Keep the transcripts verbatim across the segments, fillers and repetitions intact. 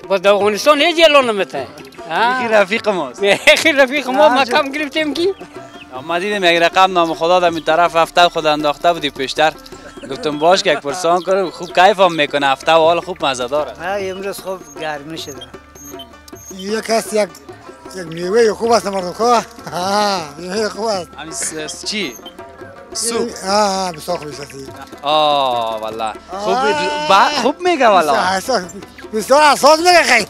باز در افغانستان هیچ اعلان نمیتن. یکی رفیق ماست. یکی رفیق ما مکم گرفتیم کی؟ ما دیدیم یک رقم نام خدا در این طرف هفته خود انداخته بودی پیشتر. گفتم باش که یک پرسان کنم خوب کیف هم میکنه هفته و حال خوب مزه داره. ها امروز خوب گرمی شده. یک است یک یک میوه خوب است مردم خواه. ها میوه خوب است. همین چی؟ سوپ. آه بسیار خوب است. آه والله خوب خوب میگه والله. بسیار اساس میگه خیلی.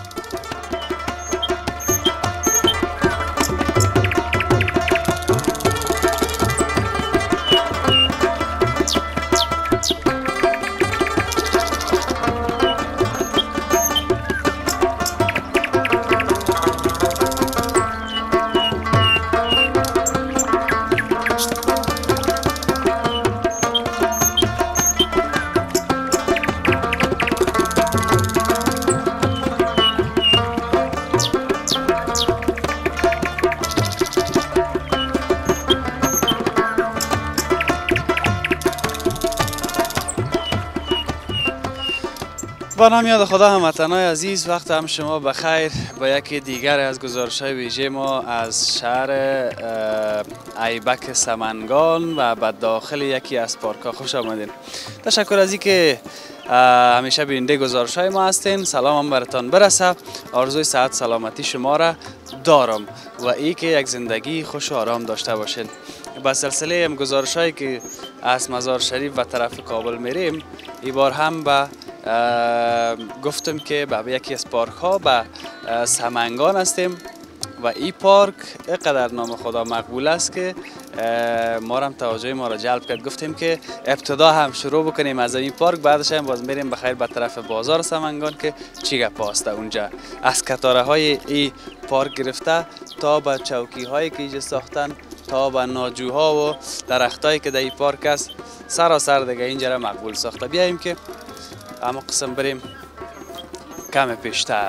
با نام یاد خدا هموطنان عزیز وقت هم شما بخیر با یکی دیگر از گزارش‌های ویژه ما از شهر ایبک سمنگان و به داخل یکی از پارک‌ها خوش آمدین. تشکر از اینکه همیشه بیننده گزارش‌های ما هستین. سلام هم براتان برسه. آرزوی صحت سلامتی شما را دارم و ای که یک زندگی خوش و آرام داشته باشین. با سلسله هم گزارش‌هایی که از مزار شریف و طرف کابل میریم این بار هم به گفتم که به یکی از پارک ها به سمنگان هستیم و این پارک اینقدر نام خدا مقبول است که ما هم توجه ما را جلب کرد. گفتیم که ابتدا هم شروع بکنیم از این پارک بعدش هم باز میریم بخیر به طرف بازار سمنگان که چی گپ است اونجا از کتاره های این پارک گرفته تا به چوکی هایی که اینجا ساختن تا به ناجوها و درختایی که در این پارک است سراسر دیگه اینجا را مقبول ساخته. بیاییم که اما قسم بریم کم پیشتر.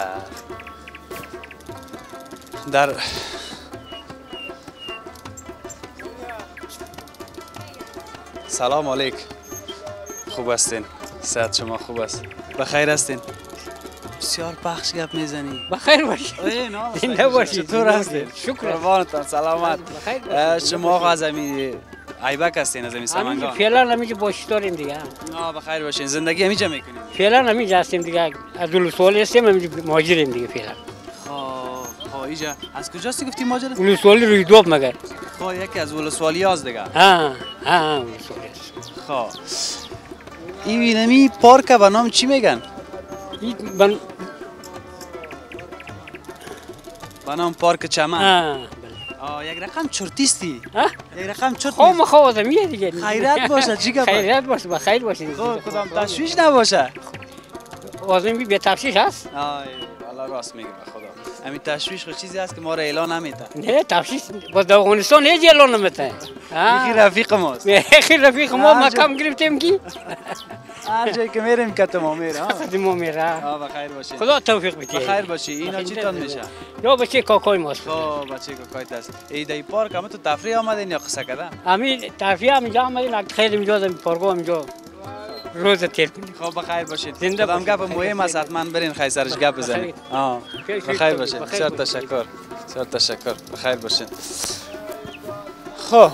در سلام علیک خوب هستین؟ صحت شما خوب است؟ بخیر هستین؟ بسیار بخش گپ میزنی. بخیر باشی. زنده باشی. چطور هستین؟ شکر. قربانتان سلامت. شما از همین ایبک هستین از همین سمنگان؟ فعلا همینجا باشی داریم دیگه. نه بخیر باشین. زندگی همینجا میکنیم؟ فعلا همینجا هستیم دیگه. از ولسوالی هستیم همینجا مهاجریم دیگه فعلا. خب اینجا از کجاستی گفتی مهاجر؟ ولسوالی روی دوب مگر. خب یکی از ولسوالی هاست دیگه. ها ها ولسوالی است. خب این وینمی پارک به نام چی میگن؟ بن... به نام پارک چمن. آه آه یک رقم چرتیستی. یک رقم چرت. خب مخواضه میه دیگه. خیرت باشه چی گپ؟ خیرت باشه بخیر باشین. خب کدام تشویش نباشه. واسه بی تفشیش هست؟ آه والله راست میگی به خدا. همین تشویش خود چیزی هست که ما را اعلان نمیده. نه تفشیش باز در افغانستان هیچ اعلان نمیده. یکی رفیق ماست. یکی رفیق ما مکم گرفتیم کی؟ هر جایی که میریم کت ما میره. کت ما میره. آه بخیر باشی. خدا توفیق بده. بخیر باشی. اینا چی تان میشه؟ یا بچه کاکای ماست. خب بچه کاکایت است. ای دای پارک هم تو تفریح آمدین یا قصه کردن؟ همین تفریح هم اینجا آمدین خیلی میجاز این پارک اینجا روز تیر کنیم. خب بخیر باشید. زنده باشید. گپ مهم است حتما برین خیر سرش گپ بزنید. آه بخیر باشید. بسیار تشکر. بسیار تشکر. بخیر باشید. خب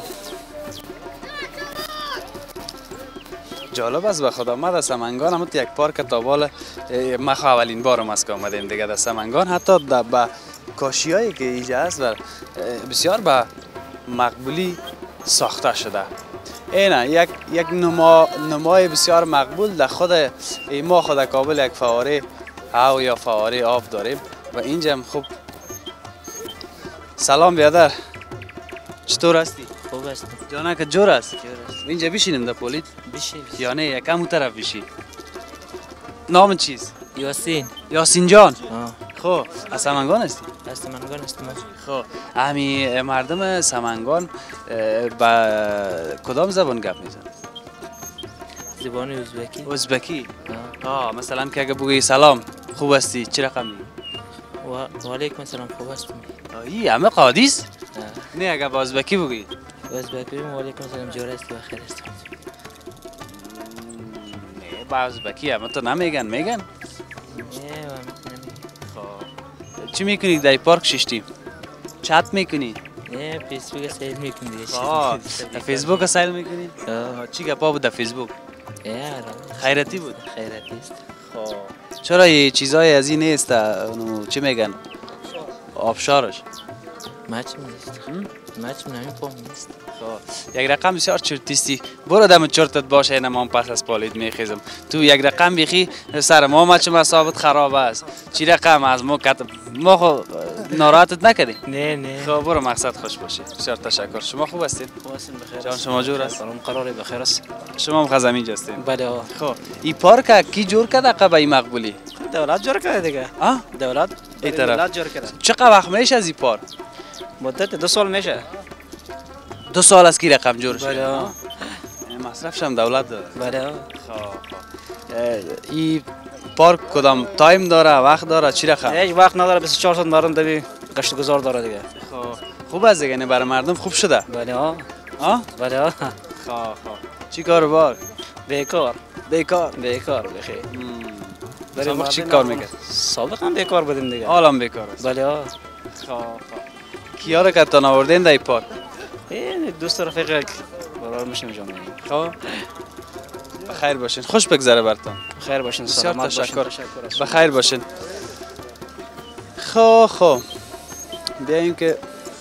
جالب است به خدا ما در سمنگان هم یک پارک تابال ما اولین بارم است که آمدیم دیگه در سمنگان حتی در با کاشیایی که اینجا است و بسیار با مقبولی ساخته شده. اینه یک یک نما نمای بسیار مقبول در خود ما خود کابل یک فواره او یا فواره آب داریم و اینجا هم خوب. سلام بیادر چطور هستی؟ خوب هستم. جانا که جور است؟ جور است. اینجا بشینیم در پولیت؟ بشی. یا نه یکم اون طرف بشی. نام چیست؟ یاسین. یاسین جان. آه. خب از سمنگان هستی؟ از سمنگان هستم. خب همین مردم سمنگان با کدام زبان گپ میزنن؟ زبان ازبکی. ازبکی؟ آه مثلا که اگه بگی سلام خوب هستی چی رقم میگی؟ و علیکم السلام خوب هستم. ای همه قادیس؟ نه اگه با ازبکی بگی؟ با ازبکی و علیکم السلام جور هستی و خیر هستم. نه با ازبکی همه تو نمیگن میگن؟ نه چی میکنی در پارک ششتیم؟ چت میکنی؟ نه فیسبوک سیل میکنی دیگه. آه در فیسبوک سیل میکنی؟ آه. چی گپا بود در فیسبوک؟ یار خیرتی بود؟ خیرتی است. خب چرا یه چیزای از این نیست؟ اونو چی میگن؟ آبشارش مچ نیست. مچ نمیفهم نیست. خب یک رقم بسیار چرتیستی. برو دم چرتت باشه اینا من پس از پالید میخیزم. تو یک رقم بیخی سر ما مچم حسابت خراب است. چی رقم از ما کت ما خو ناراحتت نکردیم؟ نه نه. خب برو مقصد خوش باشه. بسیار تشکر. شما خوب هستین؟ خوب هستیم بخیر. جان شما جور است؟ سلام قراره بخیر است. شما هم خزمین هستین؟ بله آه. خب این پارک کی جور کرده قبا این مقبولی؟ دولت جور کرده دیگه. آه؟ دولت این طرف. دولت جور کرده. چقدر وقت میشه از این پارک؟ مدت دو سال میشه. دو سال از کی رقم جور شد؟ بله آه. مصرفش هم دولت داره. بله آه. این پارک کدام تایم داره وقت داره چی رقم؟ هیچ وقت نداره بیست و چهار ساعت دارن دوی گشت گذار داره دیگه. خب خوب است دیگه برای مردم خوب شده. بله آه. آه؟ بله آه. خب خب چی کار بار؟ بیکار. بیکار. بیکار بخیر. سابق چی کار میکرد؟ سابق هم بیکار بودیم دیگه. حالا هم بیکار است. بله آه. خب کیا رو که تان آوردین در پارک؟ این دوست رفیق قرار میشیم جان. خب بخیر باشین خوش بگذره براتون. خیر باشین بسیار سلامت تشکر. باشین. بخیر باشین. خب خب بیاییم که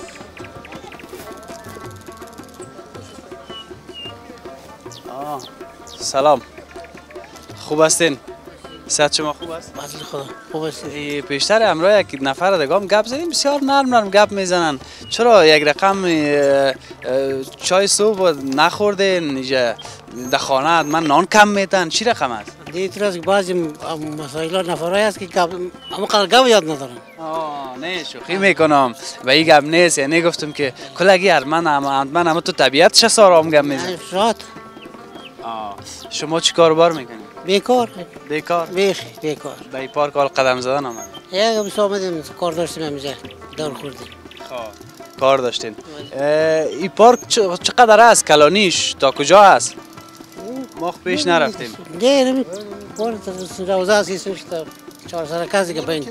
آه. سلام خوب هستین؟ صحت شما خوب است؟ فضل خدا خوب است. پیشتر امروز یک نفر دیگه هم گپ زدیم بسیار نرم نرم گپ میزنن. چرا یک رقم چای صبح نخوردین اینجا در خانه من نان کم میتن چی رقم است؟ دیگر از بعضی مسائل نفرایی است که گپ اما قلقه یاد ندارن. آه نه شوخی میکنم و این گپ نیست یعنی گفتم که کلگی ارمن ام من اما تو طبیعتش سارام گپ میزنم. شاد. آه شما چی کاروبار میکنید؟ بیکار. بیکار؟ بیخی بیکار. به این پارک حال قدم زدن آمد. یک بس آمدیم کار داشتیم اینجا دور خوردیم. خب کار داشتین. این پارک چقدر است کلانیش تا کجا است؟ ما پیش نرفتیم. نه نمی پارک روزه است اسمش تا چهار سال کسی که بین.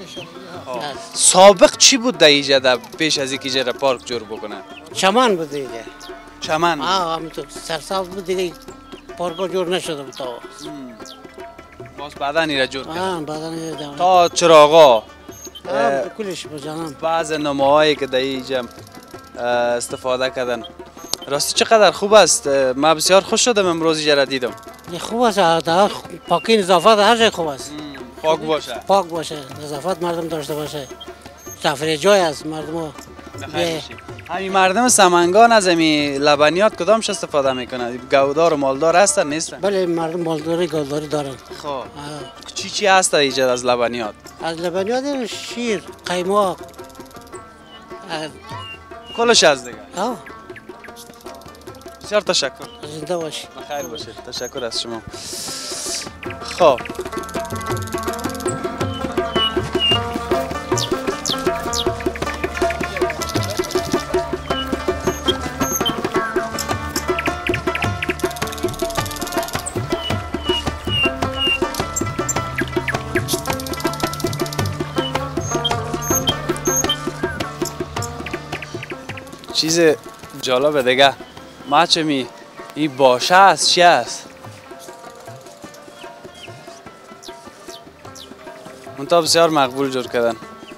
سابق چی بود در اینجا در پیش از اینکه اینجا پارک جور بکنن؟ چمان بود دیگه. چمن. آه همینطور سرسبز بود دیگه پارک جور نشده بود تا. باز بعدا ایرا جور کرد. آه بعدا ایرا. تا چراغا. آه کلش بجانم. بعض نماهایی که در اینجا استفاده کردن. راستی چقدر خوب است. من بسیار خوش شدم امروز اینجا را دیدم. خوب است در پاکی نظافت هر جای خوب است. پاک باشه. پاک باشه نظافت مردم داشته باشه. تفریح جای است مردم. همین مردم سمنگان از همین لبنیات کدامش استفاده میکنن؟ گودار و مالدار هستن نیستن؟ بله مردم مالداری گوداری دارن. خب چی چی هست اینجا از لبنیات؟ از لبنیات شیر، قیماق. کلش از دیگه. آه. بسیار تشکر. زنده باشی. بخیر باشید. تشکر از شما. خب چیز جالب دیگه ما چه می این باشه است چی است؟ منطقه بسیار مقبول جور کردن.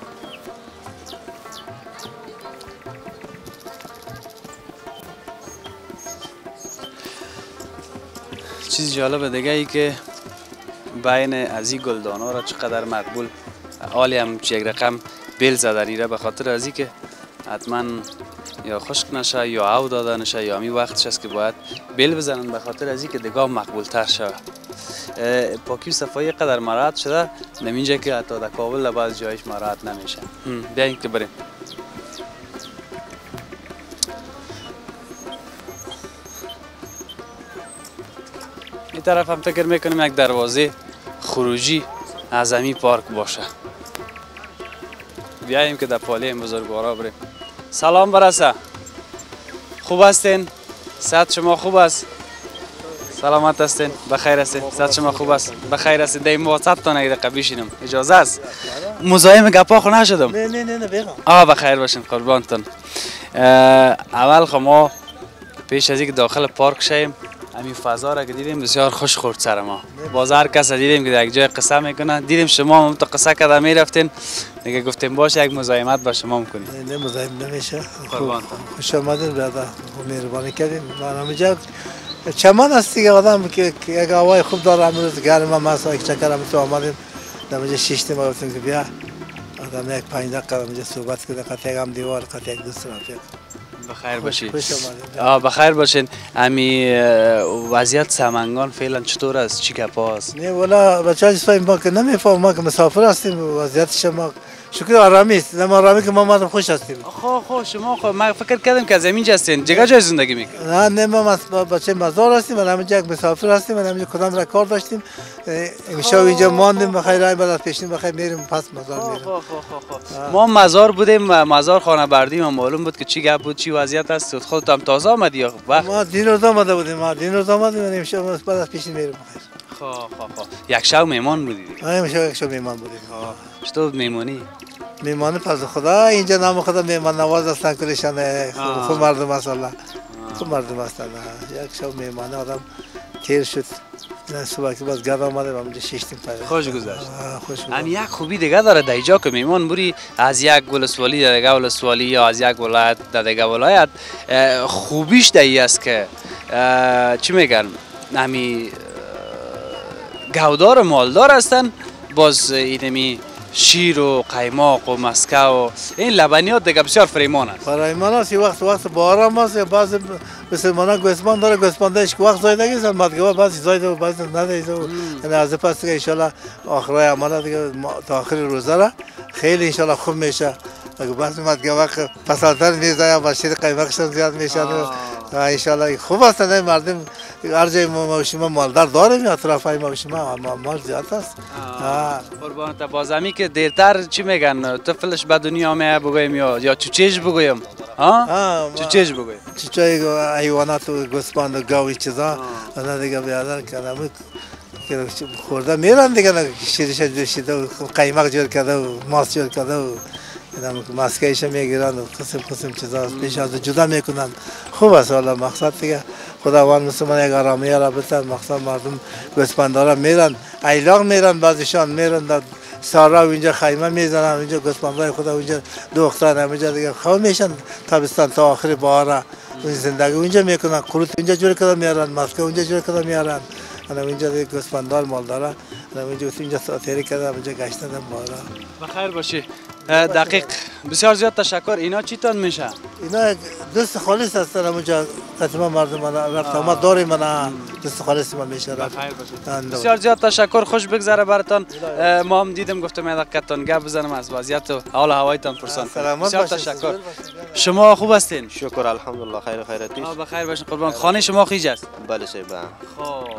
چیز جالب دیگه ای که بین از این گلدان ها را چقدر مقبول حالی هم یک رقم بیل زدن ایره به خاطر از این که حتما یا خشک نشه یا او داده نشه یا همی وقتش است که باید بیل بزنن به خاطر از این که دیگه مقبول تر شود. پاکی و صفایی قدر مراعات شده نمینجا که حتی در کابل بعض جایش مراعات نمیشه. بیاییم که بریم. این طرف هم فکر میکنیم یک دروازه خروجی از همین پارک باشه. بیاییم که در پالی این بزرگوارا بریم. سلام برسه. خوب هستین؟ صحت شما خوب است؟ سلامت هستین؟ بخیر هستین؟ صحت شما خوب است؟ بخیر هستین؟ در این واسط تا یک دقیقه بشینم اجازه است؟ مزاحم گپا خو نشدم؟ نه نه نه بگم. آه بخیر باشین قربانتون. اول خو ما پیش از اینکه داخل پارک شیم همین فضا را که دیدیم بسیار خوش خورد سر ما. باز هر کس دیدیم که در یک جای قصه میکنه، دیدیم شما هم تو قصه کده میرفتین دیگه گفتیم باشه یک مزاحمت با شما میکنیم. نه مزاحم نمیشه. قربانتون. خوش آمدین برادر. مهربانی کردین. برنامه جا چمان است دیگه آدم که یک هوای خوب داره امروز گرم هم هست یک چکر هم تو آمدیم در اینجا شش ما گفتیم که بیا آدم یک پنج دقیقه اینجا صحبت کنه قطع هم دیوار قطع یک دوست رفیق. بخیر باشین. خوش آمدید. آه بخیر باشین. امی وضعیت سمنگان فعلا چطور است؟ چی گپا است؟ نه والا بچه‌ها چیزایی ما که نمیفهمم ما که مسافر هستیم وضعیت شما شکر آرامی است. نه آرامی که ما ما خوش هستیم. خو خو شما خو ما فکر کردم که زمین هستین. جگه جای زندگی میکنید. نه نه ما بچه مزار هستیم و همینجا یک مسافر هستیم و همینجا کدام را کار داشتیم. امشب اینجا ماندیم بخیر رای بعد پیشین بخیر میریم پس مزار میریم. خو خو خو ما مزار بودیم مزار خانه بردیم و معلوم بود که چی گپ بود چی وضعیت است. خودت هم تازه آمدی یا ما دین روز آمده بودیم ما دین روز آمدیم و امشب بعد از پیشین میریم بخیر. خو خو خو یک شب میمان بودید. آ امشب یک شب میمان بودیم. چطور میمونی؟ میمان پس خدا اینجا نام خدا میمان نواز هستن کلشان خوب مردم است الله خوب مردم است الله یک شب میمان آدم تیر شد نه صبح که باز گرد آمده و اونجا شیشتیم پایده خوش گذشت. خوش هم یک خوبی دیگه داره در اینجا که میمان بری از یک ولسوالی در دیگه ولسوالی یا از یک ولایت در دیگه ولایت خوبیش دایی است که چی میگن همی گودار مالدار هستن باز اینمی شیر و قیماق و مسکه و این لبنیات دیگه بسیار فریمان است. فریمان است وقت وقت بارم است بعض مسلمانا گوسفند داره گوسفندش که وقت زایده گیزن مدگاه بعضی زایده و بعضی ندیده و یعنی از پس که ان شاء الله آخرای عمل دیگه تا آخر روزه را خیلی ان شاء الله خوب میشه. اگه بعضی مدگاه وقت پسالتر میزنه با شیر قیماقشون زیاد میشه ان شاء الله خوب است. نه مردم هر جای ما مالدار داریم اطرافای ما ما مال زیاد است. قربانت بازمی که دیرتر چی میگن طفلش به دنیا میاد بگویم یا یا چوچیش بگویم ها چوچیش بگویم چوچای حیوانات و گوسفند و گاوی چیزا انا دیگه بیادر کردم که خورده میرن دیگه شیرش دوشیده و قیمق جور کرده و ماست جور کرده و مسکهش میگیرن و قسم قسم چیزا پیش از جدا میکنن خوب است. حالا مقصد دیگه خداوند مسلمان یک آرامی را بده مقصد مردم گوسفندارا میرن ایلاق میرن بعضیشان میرن در سارا و اینجا خیمه میزنن اینجا گوسفندای خدا اونجا دختر همینجا دیگه خواب میشن تابستان تا آخر بهار اون زندگی اونجا میکنن قروت اینجا جور کرده میارن مسکه اونجا جور کرده میارن انا اینجا دیگه گوسفندار مالدارا انا اینجا اینجا ساتری کرده اینجا گشتن بالا. بخیر باشی. دقیق بسیار زیاد تشکر. اینا چی تان میشه؟ اینا دوست خالص هستن اونجا قدما مردم من رفتم داره من دوست خالص من میشه. بخیر باشید. بسیار زیاد تشکر. خوش بگذره براتون. ما هم دیدم گفتم یک دقیقتون گپ بزنم از وضعیت و حال هوایتان پرسان. بسیار تشکر. شما خوب هستین؟ شکر الحمدلله خیر خیرتی. بخیر باشین قربان. خانه شما خیج است؟ بله سه با. خب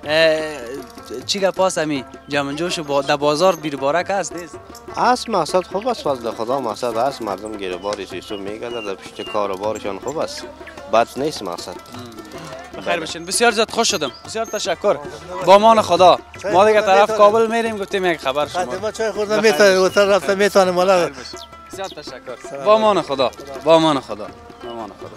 چی گپ است امی جمع جوش در بازار بیربارک است نیست؟ است مقصد خوب است فضل خدا مقصد است مردم گیرباری سیسو میگذره در پشت کار و بارشان خوب است بد نیست مقصد. بخیر باشین. بسیار زیاد خوش شدم. بسیار تشکر. با امان خدا. ما دیگه طرف کابل میریم گفتیم یک خبر شما. ما چای خوردن میتونه اوتر رفتن میتونه مالا. بسیار تشکر. با امان خدا. با امان خدا. با امان خدا.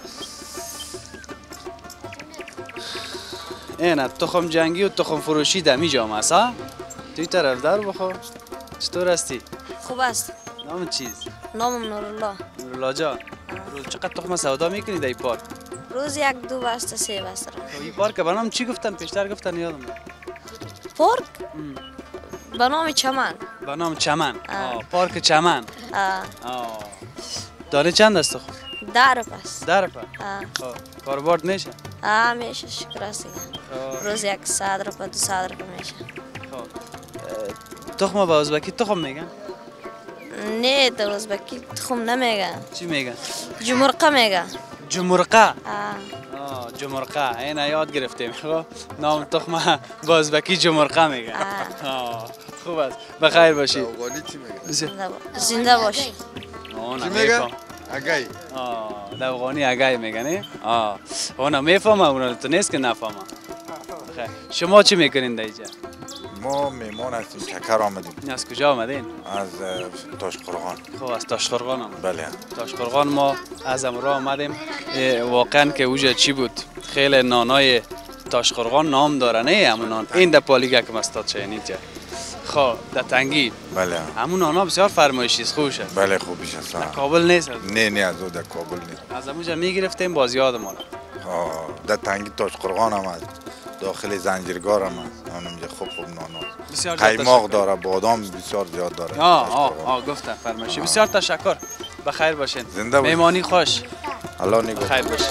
اینا تخم جنگی و تخم فروشی دمی جامعه است ها؟ توی طرف در بخور. چطور هستی؟ خوب است. نام چیز؟ نامم نورالله. نورالله جان. روز چقدر تخم سودا میکنی در این پارک؟ روز یک دو بسته سه بسته. این پارک به نام چی گفتن؟ پیشتر گفتن یادم میاد. پارک؟ به نام چمن. به نام چمن. آه. پارک چمن. آه. آه. دانه چند است تخم؟ در پس. در پس. آه. کاربرد میشه؟ آه میشه شکر است دیگه. روز یک صد روپه دو صد روپه میشه. تخم به ازبکی تخم میگن؟ نه در ازبکی تخم نمیگن. چی میگن؟ جمرقه میگن. جمرقه؟ آه. آه جمرقه. اینا یاد گرفتیم. نام تخم به ازبکی جمرقه میگن. آه. خوب است. بخیر باشی. افغانی چی میگن؟ زنده باشی. چی میگن؟ اگای. آه. افغانی اگای میگن. آه. اونا میفهمه اونا تو نیست که نفهمه. بخیر. شما چی میکنین در اینجا؟ ما میمان هستیم، چکر آمدیم. از کجا آمدین؟ از تاشقرغان. خب از تاشقرغان آمدیم. بله. تاشقرغان ما از امرا آمدیم. واقعا که اوجا چی بود؟ خیلی نانای تاشقرغان نام داره نه همون نان. این در پالیگا که مستاد چه اینجا. خب در تنگی. بله. همون نانا بسیار فرمایشی است، خوبشه. بله خوبیش است. در کابل نیست. نه نه از او در کابل نیست. از اونجا میگرفتیم باز یاد ما. در تنگی تاشقرغان هم است. داخل زنجیرگار هم است. اونجا خوب خوب نانا. بسیار قیماق داره، بادام بسیار زیاد داره. آه آه آه گفتم فرمایشی. بسیار تشکر. بخیر باشین. زنده باشین. مهمانی خوش. الله نگهدار. بخیر باشین.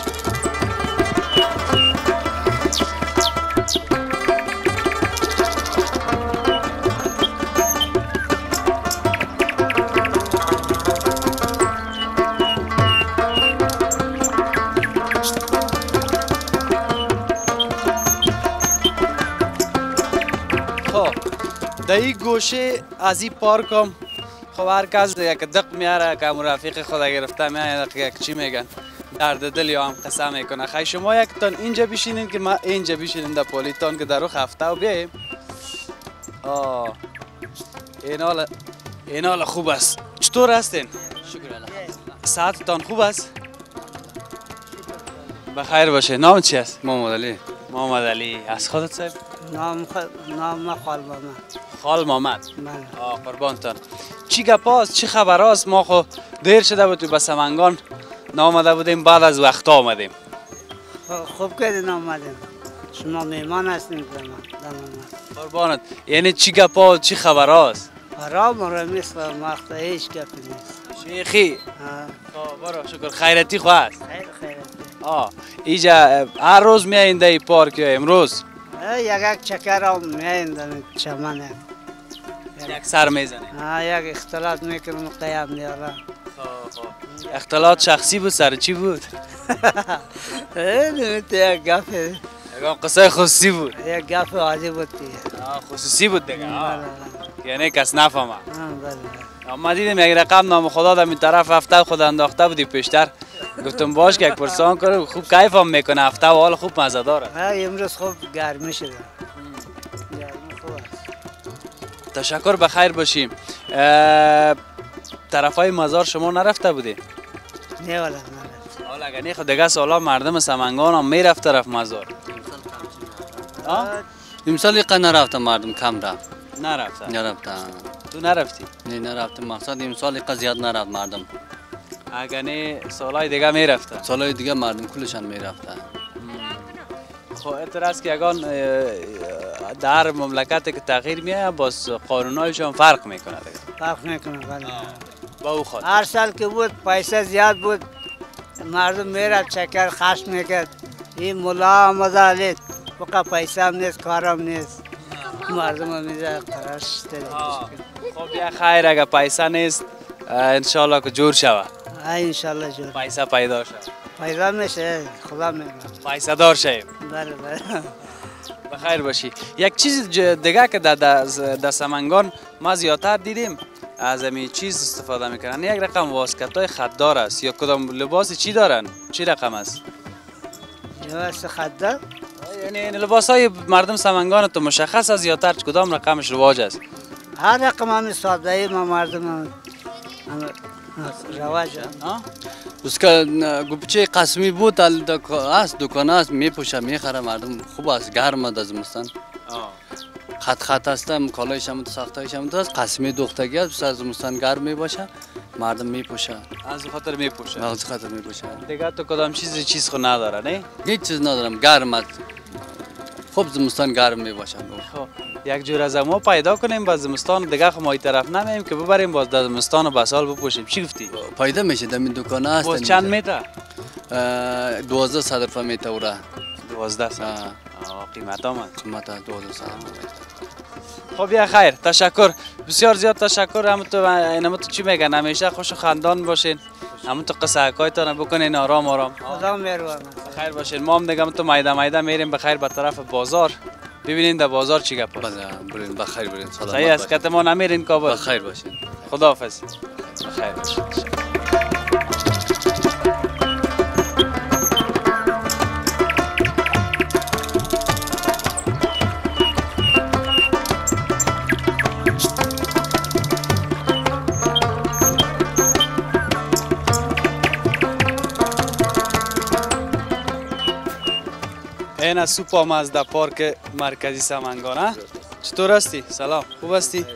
در این گوشه از این پارک هم خب هر کس یک دق میاره که مرافق خود گرفته میاره یک چی میگن درد دل یا هم قصه میکنه. خیلی شما یک تان اینجا بشینین که ما اینجا بشینیم در پولیتان که در رو هفته و بیاییم. آه این حال این حال خوب است. چطور هستین؟ شکر الله. ساعتتان خوب است؟ بخیر باشه. نام چی است؟ محمد علی. محمد علی. از خودت صاحب؟ نام خ... نام خال محمد. خال محمد. من. آه قربانتان. چی گپاست؟ چی خبر است؟ ما خو دیر شده بود تو به سمنگان نامده بودیم، بعد از وقت آمدیم. خوب کردین آمدیم. شما میمان هستین در من. قربانت. یعنی چی گپاست؟ چی خبر است؟ آرام آرام است، وقت هیچ گپی نیست. شیخی. آه برو شکر. خیرتی خو است؟ خیر خیرتی. آه اینجا هر روز میایین در این پارک یا امروز؟ یک یک چکر هم میایین در چمن. یک سر میزنه. ها یک اختلاط میکنم قیام نیارم. اختلاط شخصی بود؟ سر چی بود؟ نمیت یک گپ. یک قصه خصوصی بود. یک گپ عادی بود دیگه. آه خصوصی بود دیگه. بله. یعنی کس نفهمه. بله. ما دیدیم یک رقم نام خدا در این طرف هفته خود انداخته بودی پیشتر. گفتم باش که یک پرسان کنه خوب کیف هم میکنه هفته و حال خوب مزه داره. ها امروز خوب گرمی شده. گرمی خوب است. تشکر. بخیر باشیم. طرف های مزار شما نرفته بودی؟ نه والا نرفت. حالا اگه نه خود دیگه سالا مردم سمنگان هم میرفت طرف مزار. امسال یک نرفتم، مردم کم رفت. نرفتن؟ نرفتن. تو نرفتی؟ نه نرفتم، مقصد امسال یک زیاد نرفت مردم. اگه نه سالهای دیگه میرفتن؟ سالهای دیگه مردم کلشان میرفتن. خب اعتراض که اگان در مملکت که تغییر میاد باز قانونایشون فرق میکنه دیگه. فرق میکنه بله. با او خود. هر سال که بود پیسه زیاد بود مردم میرفت چکر خشم میکرد. این ملا مزالید فقط پیسه هم نیست کارم نیست. مردم هم میزه قرارش دارید. خب بیا خیر اگه پیسه نیست انشالله که جور شوه. انشالله جور. پیسه پیدا شوه. پیدا میشه خدا میگه. پیسه دار شویم. بله بله. بخیر باشی. یک چیز دیگه که در در سمنگان ما زیادتر دیدیم از همین چیز استفاده میکنن. یک رقم واسکت های خطدار است یا کدام لباس چی دارن؟ چی رقم است؟ لباس خطدار؟ یعنی لباس های مردم سمنگان تو مشخص است زیادتر کدام رقمش رواج است؟ هر رقم هم ساده ای ما مردم هم رواج است که گوبچه قسمی بود است دکان است میپوشه میخره مردم خوب است گرم است زمستان. خط خط هستم کالایش هم تو ساختایش هم تو است قسمی دوختگی است از زمستان گرم میباشه مردم میپوشه. از خاطر میپوشه. از خاطر میپوشه. دیگه تو کدام چیزی چیز خو نداره نه؟ هیچ چیز ندارم گرم است. خوب زمستان گرم میباشه. خب یک جور از ما پیدا کنیم باز زمستان دیگه خو ما طرف نمیم که ببریم باز در زمستان و بسال بپوشیم. چی گفتی؟ پیدا میشه در این دکان است. باز چند متر؟ دوازده صد روپیه میته اورا. دوازده صد. آه قیمت هم قیمت دوازده صد. خب یا خیر تشکر بسیار زیاد تشکر. هم تو اینم تو چی میگن همیشه خوش و خندان باشین. همون تو قصه حکایتان بکنین آرام آرام. خدا مهربان. خیر باشین. ما هم دیگه تو میدان میدان میریم بخیر به طرف بازار ببینین در بازار چی گپ است. برین بخیر برین. صحیح است که ما نمیرین کابل. بخیر باشین. خداحافظ. بخیر باشین. این سوپ هم از در پارک مرکزی سمنگان. چطور هستی؟ سلام، خوب هستی؟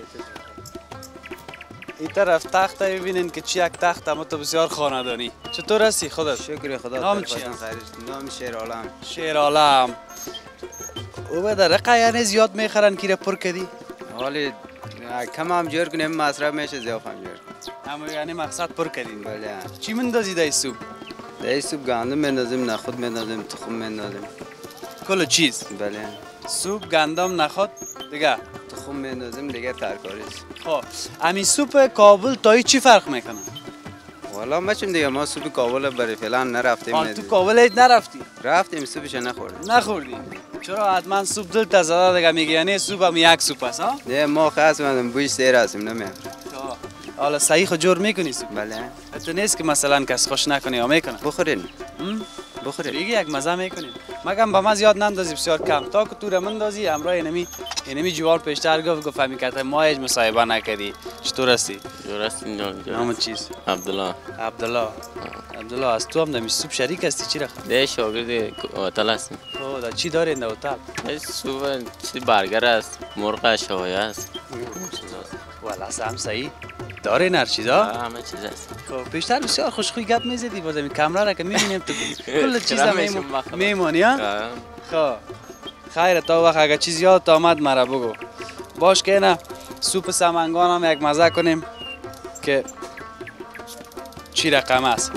این طرف تخت ببینین که چی یک تخت اما تو بسیار خاندانی. چطور هستی خودت؟ شکر خدا. نام چی؟ نام شیرعالم. شیرعالم. او به در رقه یعنی زیاد میخرن که پر کدی؟ حالی کم هم جور کنیم مصرف میشه زیاد هم جور کنیم. اما یعنی مقصد پر کدین؟ بله. چی مندازی دای سوپ؟ دای سوپ گندم میندازیم، نخود میندازیم، تخم میندازیم. کل چیز؟ بله. سوپ، گندم، نخود دیگه؟ تخم میندازیم دیگه ترکاری است. خب امی سوپ کابل تا چی فرق میکنه؟ والا مچم دیگه ما سوپ کابل برای فعلا نرفتیم. آن تو کابل هیچ نرفتی؟ رفتیم سوپش نخوردیم. نخوردی؟ چرا حتما سوپ دل تزاده دیگه میگی یعنی سوپ هم یک سوپ است ها؟ نه ما خاص من بوش سیر هستیم نمیام. حالا صحیح خود جور میکنی سوپ؟ بله. تو نیست که مثلا کس خوش نکنی یا میکنه؟ بخورین. بخورین. دیگه یک مزه میکنین. مگم با ما زیاد نندازی بسیار کم تا که تو رمن دازی همراه اینمی اینمی جوار پیشتر گفت گفت فهمی که ما هیچ مصاحبه نکردی. چطور هستی؟ چطور هستی جان؟ نام چیست؟ عبدالله. عبدالله. عبدالله از تو هم دمی سوپ شریک هستی چی رخ؟ ده شاگرد هتل هستم. او دا چی داری این هتل؟ سوپ چی برگر است، مرغ شوایه است. والا هم صحیح. داره هر چیزا؟ همه چیز است. خب پیشتر بسیار خوشخوی گپ میزدی باز این کامرا را که میبینیم تو کل چیزا میمونی ها؟ خب خیر تا وقت اگه چیز یاد آمد مرا بگو. باش که نه سوپ سمنگان هم یک مزه کنیم که چی رقم است.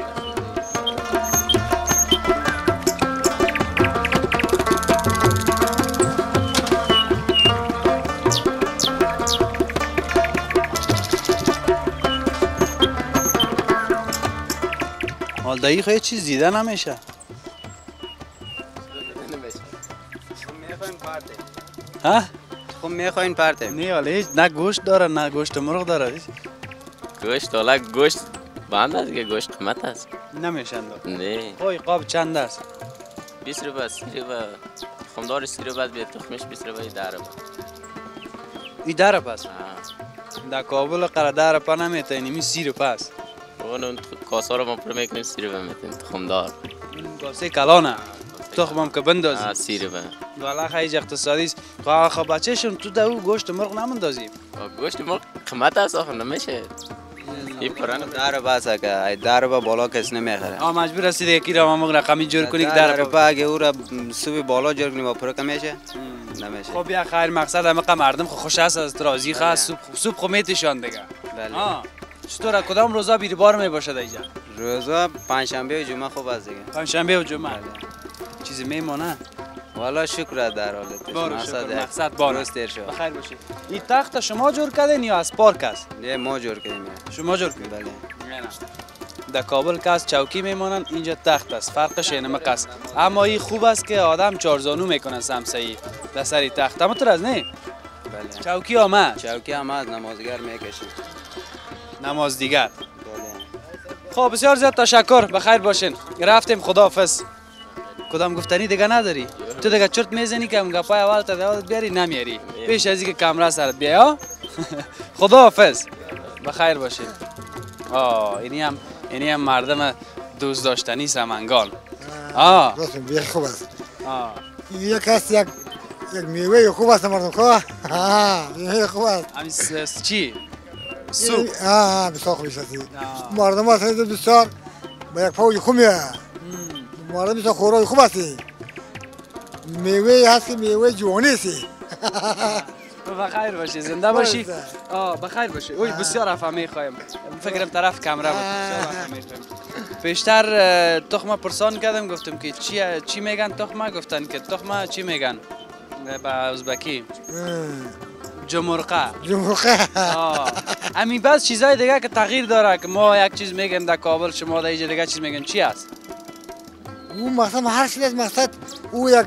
حال دایی خواهی چیز دیده نمیشه. ها؟ خب میخواین پرته؟ نه ولی هیچ نه گوشت داره نه گوشت مرغ داره. گوشت حالا گوشت بند است که گوشت قیمت است. نمیشن داره. نه. اوی قاب چند است؟ بیست روبه سی روبه. خمدار سی روبه بیاد تخمش بیست روبه ده روبه. ای ده روبه است؟ در کابل قرار ده روبه نمیته اینمی سی روبه است. اون کاسه رو ما پر میکنیم سی روبه میتیم تخمدار. کاسه کلانه. تخمم که بندازی. آه سی روبه. والا خیلی اقتصادی است. خب خب بچه‌شون تو دو گوشت مرغ نمندازیم. گوشت مرغ قیمت است آخه نمیشه. این پرانه داره بس که داره با بالا کس نمیخره. آ مجبور هستی یکی را ما رقمی جور کنی که داره با اگه او را سوی بالا جور کنی با پرک میشه. نمیشه. خب بیا خیر مقصد همه مردم خوش است از راضی خاص سوپ سوپ خو میتشان دیگه. بله. ها چطور کدام روزا بیری بار می باشد اینجا؟ روزا پنجشنبه و جمعه خوب است دیگه. پنجشنبه و جمعه. چیزی میمونه؟ والا شکر در حالت. بارو شکر مقصد بار است دیر شد. بخیر باشید. این تخت شما جور کردین یا از پارک است؟ نه ما جور کردیم. شما جور کردین؟ بله. در کابل که از چوکی میمونن اینجا تخت است. فرقش اینه است. اما این خوب است که آدم چارزانو میکنن سمسایی در سری تخت. اما تو از نه؟ بله. چوکی آمد. چوکی آمد نمازگر میکشید. نماز دیگر. بله. خب بسیار زیاد تشکر. بخیر باشین. رفتیم خداحافظ. کدام گفتنی دیگه نداری؟ تو دیگه چرت میزنی که هم گپای اول تا دیگه بیاری نمیاری. پیش از اینکه کامرا سرت بیا. خداحافظ. بخیر باشین. آه اینی هم اینی هم مردم دوست داشتنی سمنگان. آه راست میگی خوب است. آه یک است یک یک میوه خوب است مردم خواه. ها میوه خوب است. همین چی؟ سوپ. آه بسیار خوب است. مردم هست بسیار با یک پاوی خوب میه. مردم بسیار خوراک خوب هستی. میوه هست که میوه جوانی هستی. بخیر باشی زنده باشی. آه بخیر باشی. اوی بسیار افهمی خواهیم. فکرم طرف کامرا بود. بسیار افهمی خواهیم. پیشتر تخمه پرسان کردم گفتم که چی چی میگن تخمه گفتن که تخمه چی میگن به ازبکی جمرقه جمرقه آه امی بعض چیزای دیگه که تغییر داره که ما یک چیز میگیم در کابل شما در اینجا دیگه چیز میگن چی است؟ او مثلا هر چیز از مقصد او یک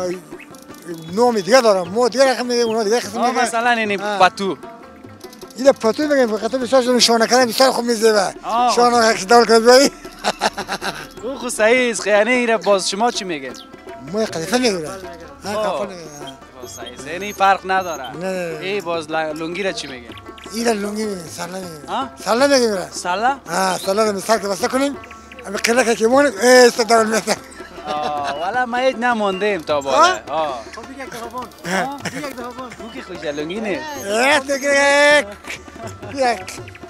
نوع دیگه داره ما دیگه رقم میگیم اونا دیگه قسم میگن مثلا این پتو این پتو میگن فقط بسیار شانه کردن بسیار خوب میزه شانه که دور کرد بایی او خو صحیح است یعنی این باز شما چی میگن؟ ما قذیفه میگیم ها کافر میگن صحیح یعنی فرق نداره نه ای باز لنگی را چی میگن؟ این لنگی میگن ساله میگن ساله میگن ساله؟ ها ساله رو مثال که واسه کنیم اما قلقه که مون است دارن میاد والا ما هیچ نماندیم تا بالا. آه. خب یک دفعه بون. یک دفعه بون. او که خوشحالونگینه. یک یک یک.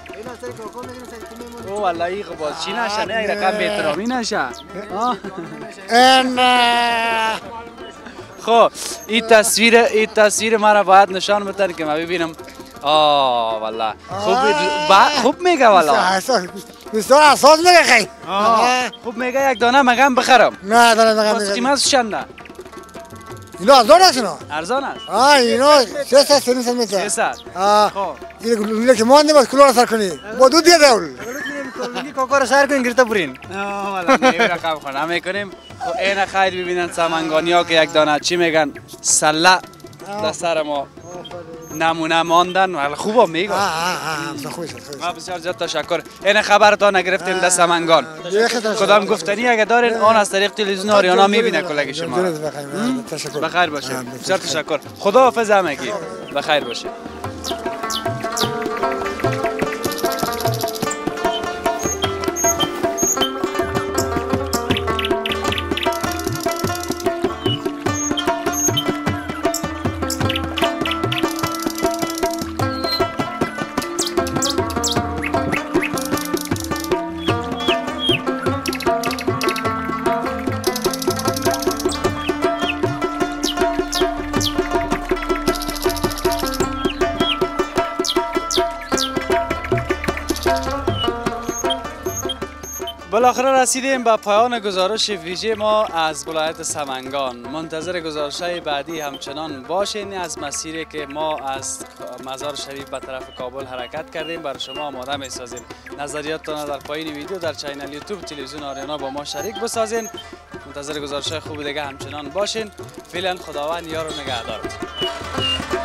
او والله ای خب باز چی نشه نه رقم بی‌احترامی نشه. ان خب این تصویر این تصویر مرا باید نشان بدن که من ببینم. آه والله خوب خوب میگه والله. بسیار اساس میگه خیلی. خوب میگه یک دانه مگم بخرم. نه دانه مگم. باز قیمتش چنده؟ اینا ارزان است اینا. ارزان است. آه اینا سه صد سه صد میشه. سه صد. آه. خب. این گلوله که مانده باید کلور سر کنی. با دو دیگه داول. کلونی کوکور سر کنین گرفته برین. آه والا میگه رقم خورم میکنیم. این خیر ببینن سمنگانیا که یک دانه چی میگن سله در سر ما نمونه ماندن ولی خوبه میگه. ما بسیار زیاد تشکر. این خبرتان نگرفتیم در سمنگان. کدام گفتنی اگه دارین آن از طریق تلویزیون آریانا میبینه کلگ شما. بخیر باشه. بسیار تشکر. خدا حافظ همگی. بخیر باشه. بالاخره رسیدیم به پایان گزارش ویژه ما از ولایت سمنگان. منتظر گزارش‌های بعدی همچنان باشین. از مسیری که ما از مزار شریف به طرف کابل حرکت کردیم برای شما آماده می‌سازیم. نظریاتتان در پایین ویدیو در چینل یوتیوب تلویزیون آریانا با ما شریک بسازین. منتظر گزارش‌های خوب دیگه همچنان باشین. فعلا خداوند یار و نگهدارتون.